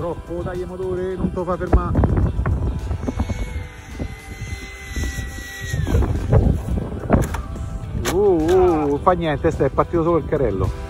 troppo, dai motore, non te lo fa fermare. Fa niente, è partito solo il carrello.